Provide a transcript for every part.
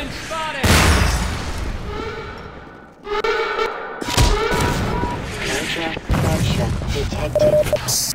Spotted! Major pressure detected.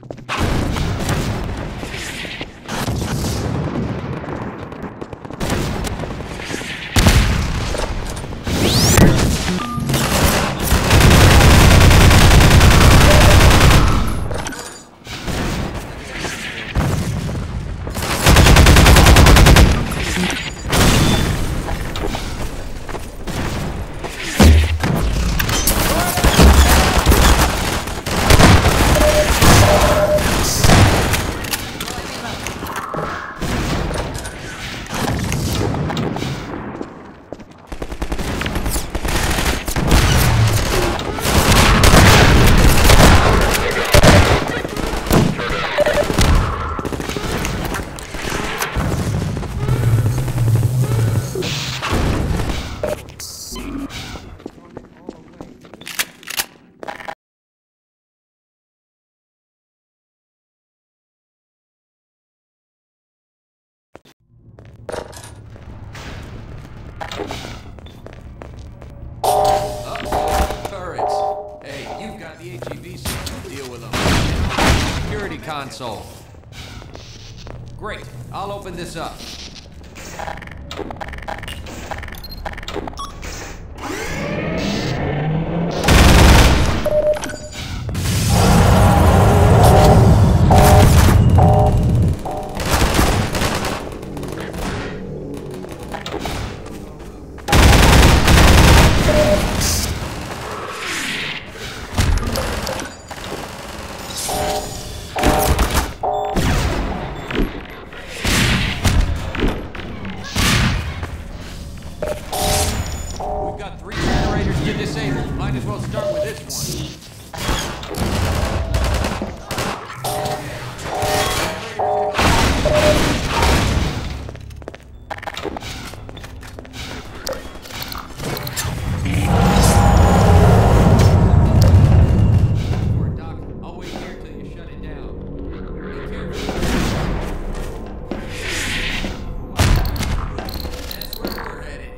Turrets. Hey, you've got the HEV system. Deal with them. Security console. Great. I'll open this up. Disabled. Might as well start with this one. Doc, I'll wait here till you shut it down. Be careful. That's where we're headed.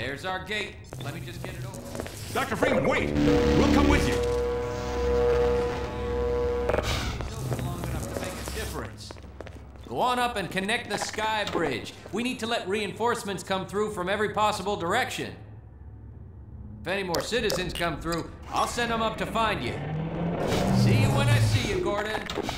There's our gate. Let me just get it over. Dr. Freeman, wait! We'll come with you. It's open long enough to make a difference. Go on up and connect the sky bridge. We need to let reinforcements come through from every possible direction. If any more citizens come through, I'll send them up to find you. See you when I see you, Gordon.